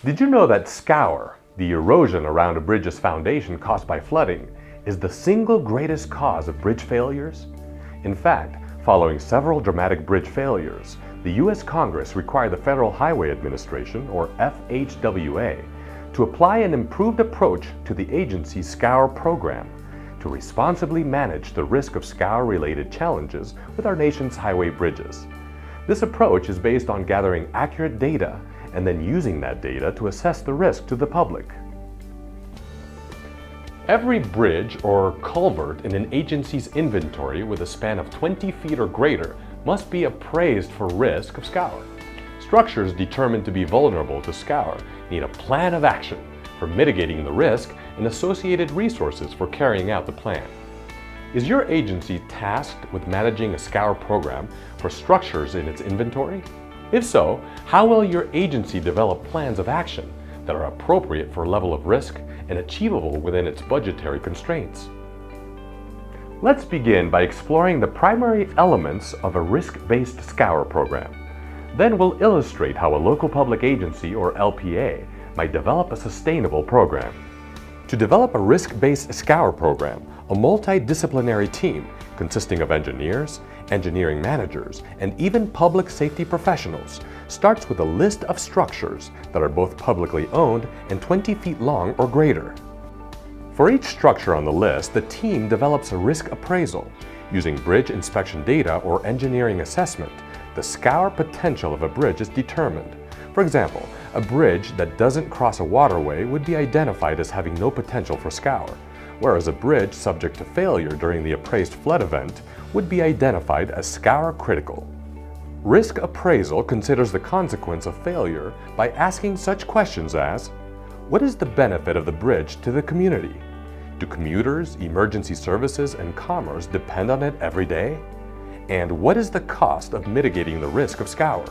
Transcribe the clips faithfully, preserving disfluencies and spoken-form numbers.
Did you know that scour, the erosion around a bridge's foundation caused by flooding, is the single greatest cause of bridge failures? In fact, following several dramatic bridge failures, the U S Congress required the Federal Highway Administration, or F H W A, to apply an improved approach to the agency's Scour program to responsibly manage the risk of scour-related challenges with our nation's highway bridges. This approach is based on gathering accurate data and then using that data to assess the risk to the public. Every bridge or culvert in an agency's inventory with a span of twenty feet or greater must be appraised for risk of scour. Structures determined to be vulnerable to scour need a plan of action for mitigating the risk and associated resources for carrying out the plan. Is your agency tasked with managing a scour program for structures in its inventory? If so, how will your agency develop plans of action that are appropriate for a level of risk and achievable within its budgetary constraints? Let's begin by exploring the primary elements of a risk-based scour program. Then we'll illustrate how a local public agency, or L P A, might develop a sustainable program. To develop a risk-based scour program, a multidisciplinary team consisting of engineers, engineering managers, and even public safety professionals starts with a list of structures that are both publicly owned and twenty feet long or greater. For each structure on the list, the team develops a risk appraisal. Using bridge inspection data or engineering assessment, the scour potential of a bridge is determined. For example, a bridge that doesn't cross a waterway would be identified as having no potential for scour, whereas a bridge subject to failure during the appraised flood event would be identified as scour critical. Risk appraisal considers the consequence of failure by asking such questions as, what is the benefit of the bridge to the community? Do commuters, emergency services, and commerce depend on it every day? And what is the cost of mitigating the risk of scour?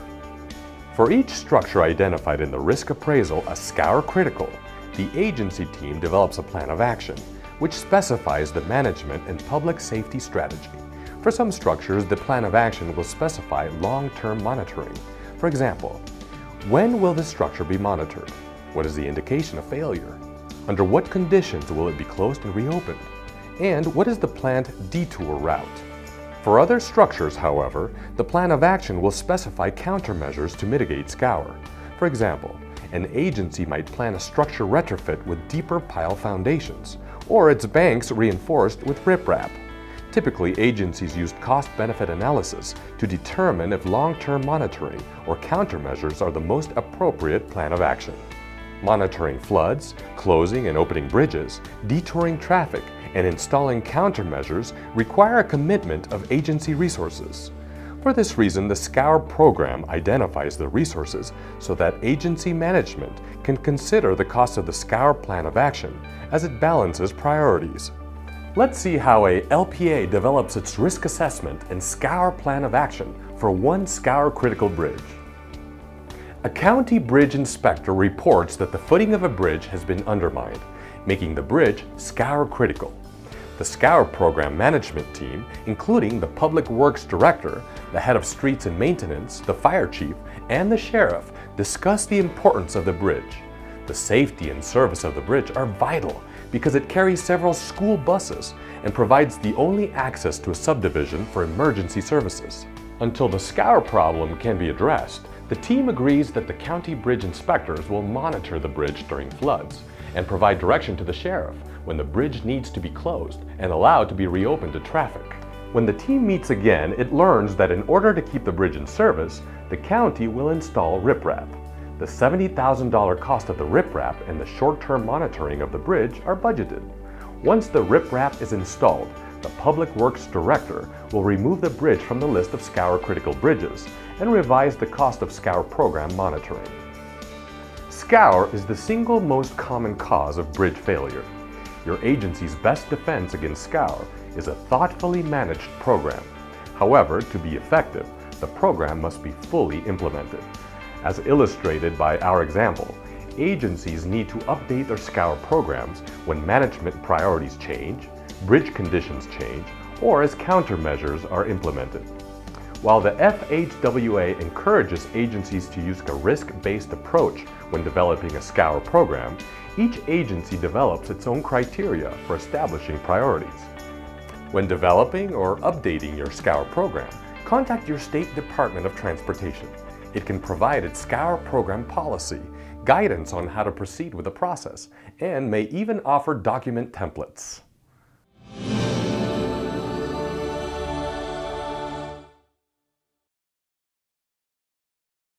For each structure identified in the risk appraisal as scour critical, the agency team develops a plan of action, which specifies the management and public safety strategy. For some structures, the plan of action will specify long-term monitoring. For example, when will the structure be monitored? What is the indication of failure? Under what conditions will it be closed and reopened? And what is the planned detour route? For other structures, however, the plan of action will specify countermeasures to mitigate scour. For example, an agency might plan a structure retrofit with deeper pile foundations, or its banks reinforced with riprap. Typically, agencies use cost-benefit analysis to determine if long-term monitoring or countermeasures are the most appropriate plan of action. Monitoring floods, closing and opening bridges, detouring traffic, and installing countermeasures require a commitment of agency resources. For this reason, the Scour program identifies the resources so that agency management can consider the cost of the Scour plan of action as it balances priorities. Let's see how a L P A develops its risk assessment and Scour plan of action for one Scour critical bridge. A county bridge inspector reports that the footing of a bridge has been undermined, making the bridge Scour critical. The Scour program management team, including the Public Works Director, the head of streets and maintenance, the fire chief, and the sheriff, discuss the importance of the bridge. The safety and service of the bridge are vital because it carries several school buses and provides the only access to a subdivision for emergency services. Until the Scour problem can be addressed, the team agrees that the county bridge inspectors will monitor the bridge during floods and provide direction to the sheriff when the bridge needs to be closed and allowed to be reopened to traffic. When the team meets again, it learns that in order to keep the bridge in service, the county will install riprap. The seventy thousand dollar cost of the riprap and the short-term monitoring of the bridge are budgeted. Once the riprap is installed, the Public Works Director will remove the bridge from the list of Scour critical bridges and revise the cost of Scour program monitoring. Scour is the single most common cause of bridge failure. Your agency's best defense against scour is a thoughtfully managed program. However, to be effective, the program must be fully implemented. As illustrated by our example, agencies need to update their scour programs when management priorities change, bridge conditions change, or as countermeasures are implemented. While the F H W A encourages agencies to use a risk-based approach When developing a Scour program, each agency develops its own criteria for establishing priorities. When developing or updating your Scour program, contact your State Department of Transportation. It can provide its Scour program policy, guidance on how to proceed with the process, and may even offer document templates.